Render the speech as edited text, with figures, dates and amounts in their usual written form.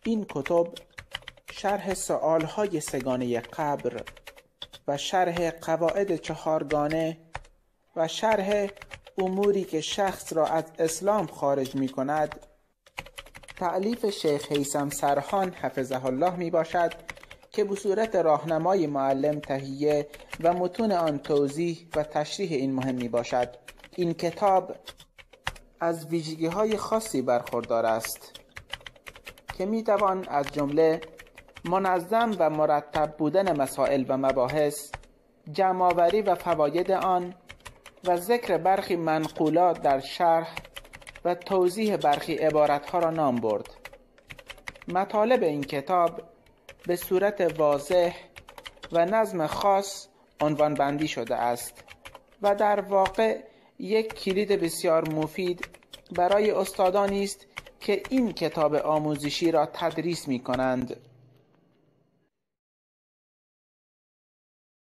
این کتب شرح سؤالهای سگانه قبر و شرح قواعد چهارگانه و شرح اموری که شخص را از اسلام خارج می کند تألیف شیخ هیثم سرحان حفظه الله می باشد که به صورت راهنمای معلم تهیه و متون آن توضیح و تشریح این مهم می باشد. این کتاب از ویژگی‌های خاصی برخوردار است که می توان از جمله منظم و مرتب بودن مسائل و مباحث، جمع‌آوری و فواید آن و ذکر برخی منقولات در شرح و توضیح برخی عبارتها را نام برد. مطالب این کتاب به صورت واضح و نظم خاص عنوان بندی شده است و در واقع یک کلید بسیار مفید برای استادانی است که این کتاب آموزشی را تدریس می کنند.